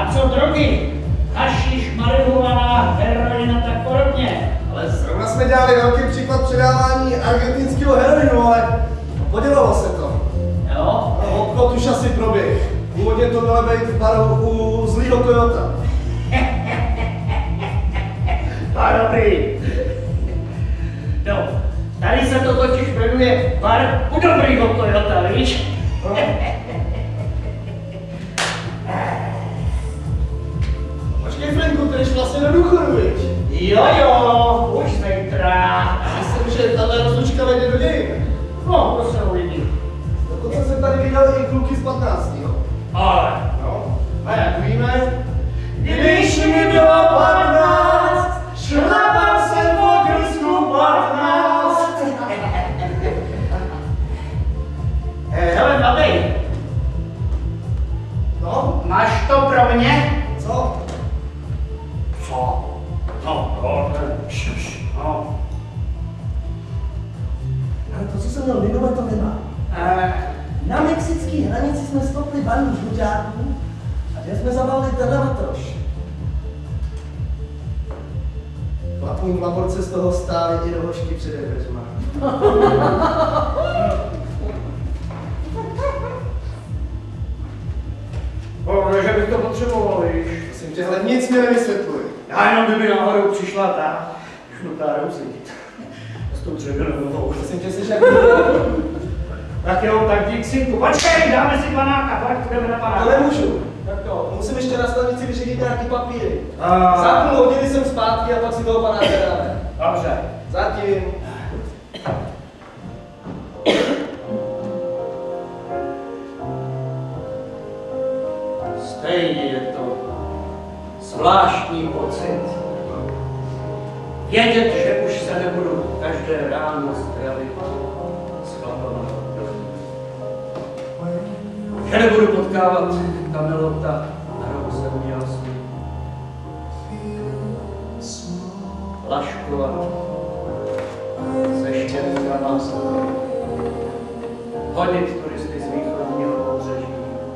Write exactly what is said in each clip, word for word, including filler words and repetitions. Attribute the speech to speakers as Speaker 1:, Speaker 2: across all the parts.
Speaker 1: A co drogy? Hašiš, marihuana, heroina, tak podobně.
Speaker 2: Ale zrovna jsme dělali velký příklad předávání argentinského heroinu, ale podělalo se to.
Speaker 1: Jo?
Speaker 2: No, obchod už asi proběh. Původně to mělo být v baru u zlýho Toyota.
Speaker 1: A dobrý. No, tady se to totiž jmenuje bar u dobrýho Toyota, víš?
Speaker 2: No. Počkej, Franku, ty jdeš vlastně do důchodu, viď?
Speaker 1: Jo, jo, už zítra.
Speaker 2: Myslím, že tato rozlučka vejde do dějin.
Speaker 1: No, to se uvidí.
Speaker 2: Dokonce jsem tady viděl i kluky z patnáctého.
Speaker 1: Ale.
Speaker 2: No, a jak víme,
Speaker 1: Když mi bylo patnáct, šlapal jsem po krsku patnáct. Hele, babej.
Speaker 2: no,
Speaker 1: Máš to pro mě?
Speaker 2: co?
Speaker 1: Co? No, no, no.
Speaker 3: Ale to, co jsem měl minule, to nemá.
Speaker 1: Eh,
Speaker 3: Na mexické hranici jsme stopli bandu žluťáků a že jsme zabalili teda na troš.
Speaker 2: Chlapům v laborce z toho stály i do hošky před dveřma.
Speaker 1: Bože, že bych to potřeboval, víš.
Speaker 2: Prosím tě, hele, nic mi nevysvětluj.
Speaker 1: Já jenom kdyby náhodou přišla ta šnutá rouzit. S tou dřevěnou.
Speaker 2: Prosím tě, jsi jak
Speaker 1: Tak jo, tak dík synku. Počkej, dáme si panáka, pak jdeme na panáka.
Speaker 2: to nemůžu.
Speaker 3: Tak to.
Speaker 2: Musím ještě na stanici vyřídit nějaký papíry.
Speaker 1: A-
Speaker 2: Za půl hodiny jsem zpátky a pak si toho panáka dáme.
Speaker 1: Dobře.
Speaker 2: Zatím.
Speaker 1: Stejně je to zvláštní pocit. Vědět, že už se nebudu každé ráno zdravit s chlapama. Že nebudu potkávat Kamelota a Rose Udělství. Laškovat se štětkama, hodit turisty z východního pobřeží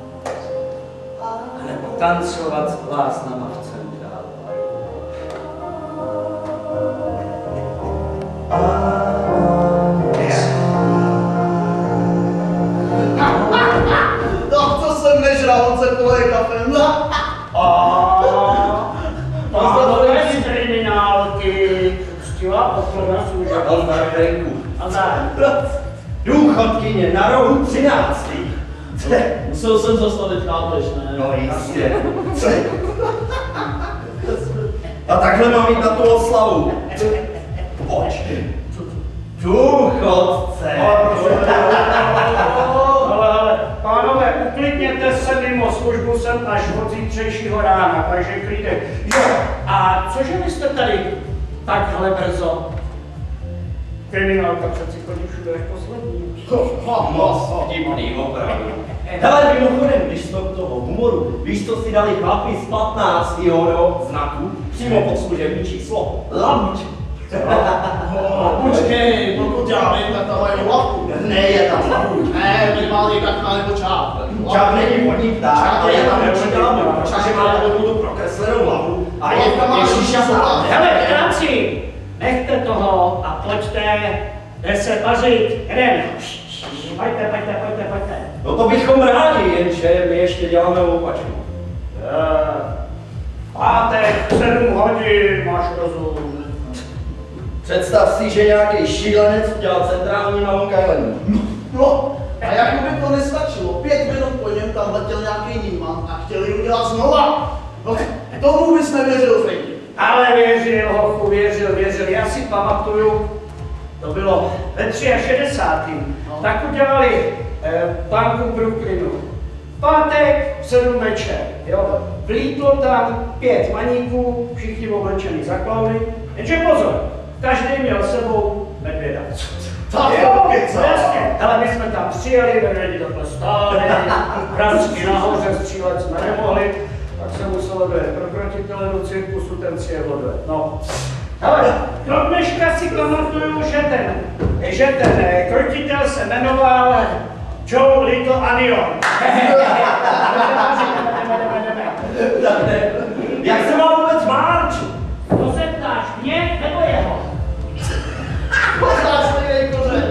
Speaker 1: a nebo tancovat s bláznama v centrálu.
Speaker 2: No, co jsem nežral, on se poleje kafem.
Speaker 1: A pánové z kriminálky, ctila pokorna služba. A tak.
Speaker 3: Důchodkyně na rohu třináctý.
Speaker 4: Musel jsem zastavit, chápeš, ne?
Speaker 3: No jistě. A takhle mám jít na tu oslavu. Pojď. Důchodce.
Speaker 1: Ale, ale, pánové, uklidněte se mimo, službu jsem až od zítřejšího rána, takže klidek. Jo, a cože vy jste tady takhle brzo? Kriminálka přeci chodí všude jak poslední.
Speaker 3: Moc vtipný, opravdu. Hele, mimochodem, když jsme u toho humoru, víš, co si dali chlapi z patnáctého do znaku, přímo pod služební číslo? Labuť.
Speaker 4: Počkej, pokud já vím, tak tam mají hlavu.
Speaker 3: Ne, je tam labuť.
Speaker 4: Ne, minimálně kakna nebo čáp.
Speaker 3: Čáp není vodní pták, ale je tam určitě labuť,
Speaker 4: Čáp
Speaker 3: protože má takovou tu prokreslenou hlavu a je tam Ježíša sám.
Speaker 1: Hele, kráci, nechte toho a pojďte, jde se pařit, jeden. Pojďte, pojďte, pojďte, pojďte.
Speaker 3: No to bychom rádi, jenže my ještě děláme loupačku.
Speaker 1: Uh, pátek, sedm hodin, máš rozum.
Speaker 3: Představ si, že nějaký šílenec udělal centrální na Long Islandu.
Speaker 4: No, a jak by to nestačilo, pět minut po něm tam letěl nějaký níman a chtěli udělat znova. No, tomu bys nevěřil, Franky.
Speaker 1: Ale věřil, hochu, věřil, věřil. Já si pamatuju, to bylo ve šedesátém
Speaker 4: No.
Speaker 1: Tak udělali eh, banku v Brooklynu. Pátek, sedm večer, jo. Vlítlo tam pět maníků, všichni oblečení za klauny. Jenže pozor, každý měl sebou medvěda.
Speaker 4: Tak
Speaker 1: Jo,
Speaker 4: to keca.
Speaker 1: jasně. Ale my jsme tam přijeli, medvědi takhle stáli, pransky nahoře, střílet jsme nemohli, tak se muselo do prokrotitele do cirkusu, ten si je odved. No. Ale do dneška si pamatuju, že ten, že ten eh, krotitel se jmenoval Joe Little Anion.
Speaker 3: Tak ne. Jak se má vůbec Marč?
Speaker 1: To se ptáš mě nebo jeho?
Speaker 4: Poznáš stejnej kořen.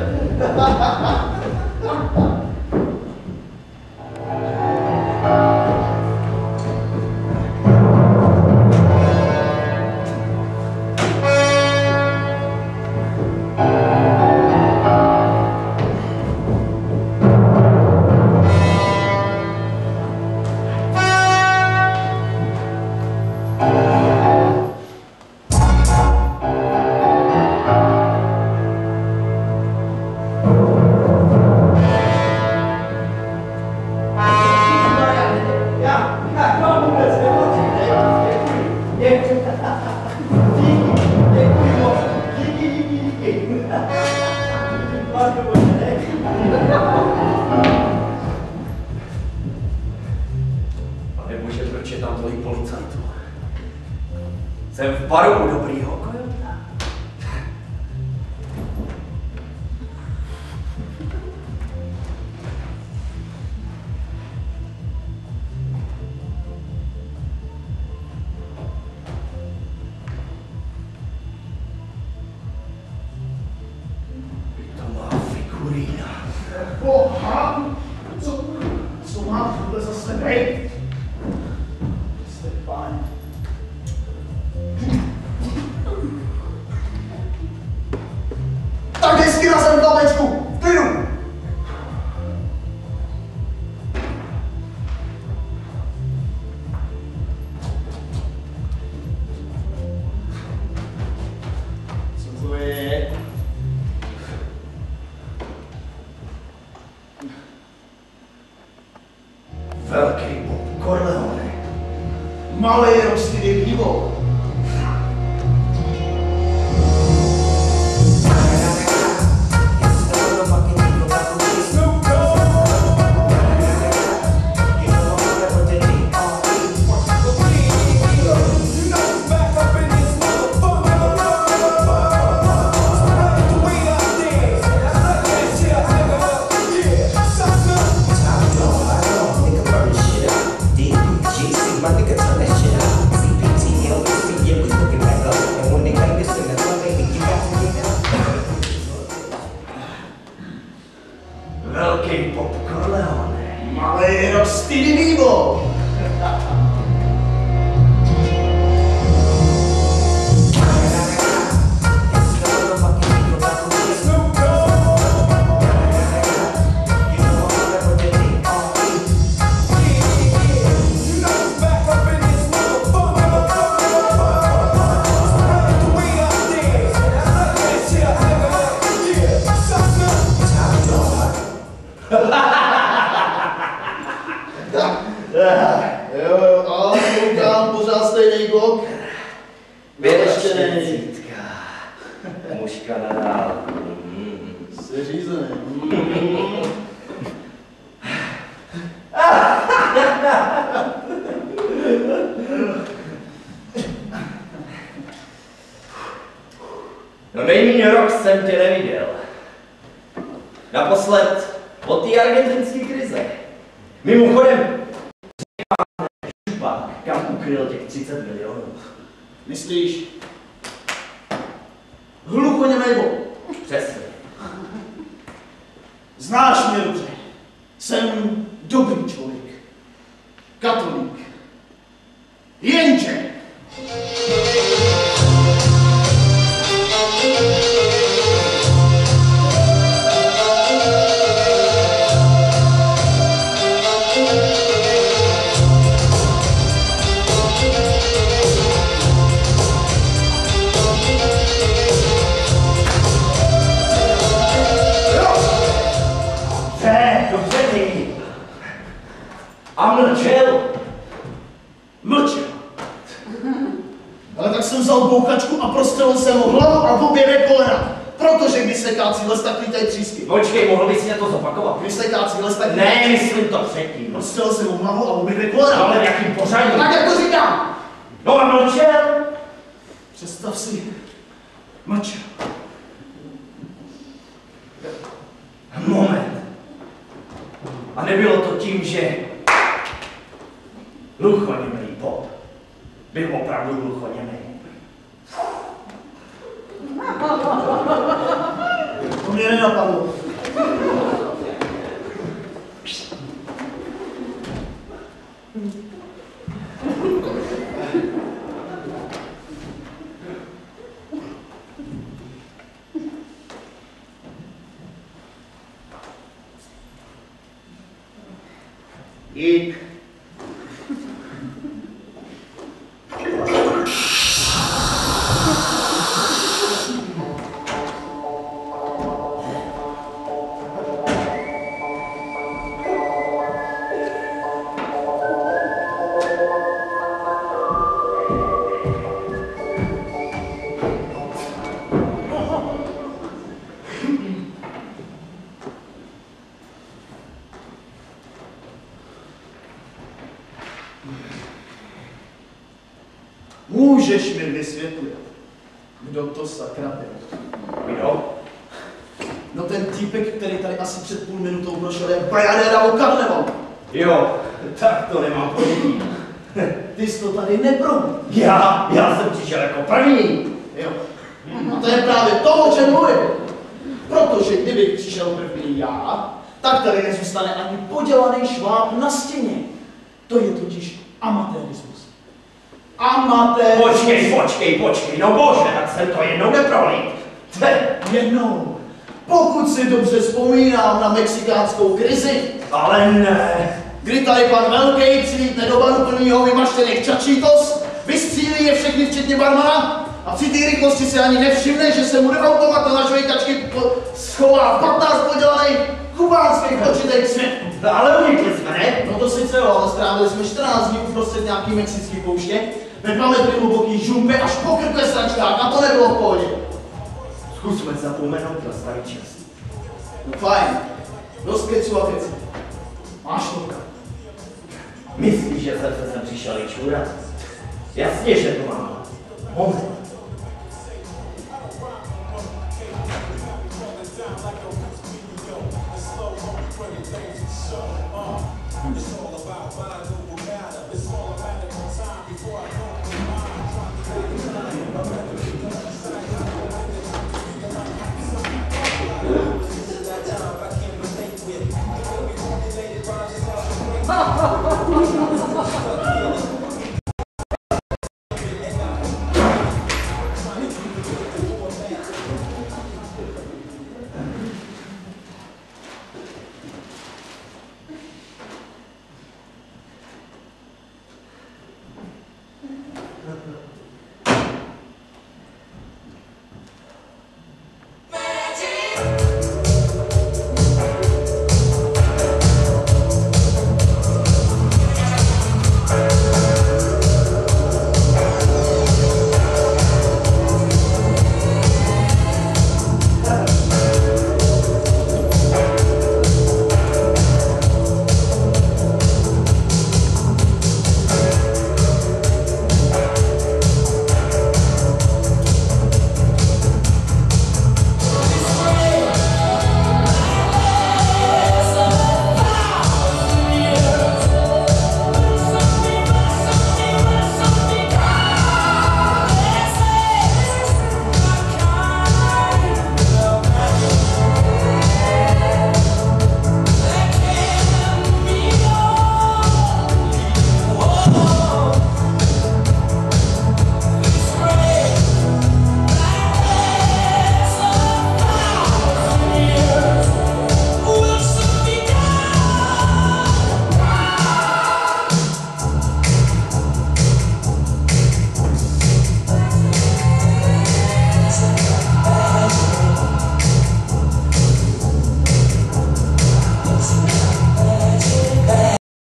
Speaker 3: Pane bože, proč je tam tolik policajtů? Jsem v baru u dobrýho kojota. To má figurína.
Speaker 4: Boha, co, co má tohle zase být? Jste páni. Tak hezky na zem tabečku, v klidu. Co to je?
Speaker 3: Velký Bob Corleone.
Speaker 4: Malý rostý pivo.
Speaker 3: Velký Bob Corleone.
Speaker 4: Malý rostý pivo. Jo, jo, ale koukám, pořád stejnej gok. Ještě není.
Speaker 3: Mužka na dál.
Speaker 4: Jsi řízený.
Speaker 3: No nejméně rok jsem tě neviděl. Naposled od té argentinské krize. Mimochodem, župa, kam ukryl těch třicet milionů.
Speaker 4: Myslíš? Hluchoněmej bok.
Speaker 3: Přesně.
Speaker 4: Znáš mě dobře. Jsem dobrý člověk. Katolík. Jenže.
Speaker 3: Dobře, ty. A mlčel.
Speaker 4: Mlčel. Ale tak jsem vzal bouchačku a prostřelil jsem mu hlavu a v obě kolena. Protože když sekácí les, tak lítají třísky.
Speaker 3: Počkej, mohl bys si to zopakovat?
Speaker 4: Když sekácí les, tak
Speaker 3: Ne, myslím to předtím.
Speaker 4: prostřelil jsem mu hlavu a v obě kolena.
Speaker 3: Ale v jakým pořadí?
Speaker 4: Tak jak to říkám.
Speaker 3: No a mlčel.
Speaker 4: Představ si. Mlčel.
Speaker 3: Moment. A nebylo to tím, že hluchoněmej Bob Byl opravdu hluchoněmý.
Speaker 4: To mě nenapadlo.
Speaker 3: Dík.
Speaker 4: Můžeš mi vysvětlit, kdo to sakra byl?
Speaker 3: Kdo?
Speaker 4: No ten týpek, který tady asi před půl minutou prošel, je Brianera o karnevalu.
Speaker 3: Jo, tak to nemám ponětí.
Speaker 4: Ty jsi to tady neprobil.
Speaker 3: Já, já jsem přišel jako první.
Speaker 4: Jo. A to je právě to, o čem mluvím. Protože kdybych přišel první já, tak tady nezůstane ani podělaný šváb na stěně. To je totiž amatérismus. Amatérismus.
Speaker 3: Počkej, počkej, počkej, no bože, tak jsem to jednou neprolít.
Speaker 4: Jednou. Pokud si dobře vzpomínám na mexikánskou krizi,
Speaker 3: Ale ne.
Speaker 4: kdy tady pan Velkej přilítne do baru plnýho vymaštěných čačítos, vystřílí je všechny včetně barmana a při té rychlosti si ani nevšimne, že se mu do automatu na žvejkačky schová patnáct podělaných kubánských očitých světků.
Speaker 3: No, ale unikli jsme, ne?
Speaker 4: No to sice jo, ale strávili jsme čtrnáct dní uprostřed nějaký mexický pouště, ve dva metry hluboký žumpy až po krkle sračkách, a to nebylo v pohodě.
Speaker 3: Zkusme zapomenout na starý čas.
Speaker 4: No fajn, dost keců a keců. Máš to.
Speaker 3: Myslíš, že jsem se sem přišel i čůrat? Jasně, že to mám. Moment.
Speaker 5: It's all about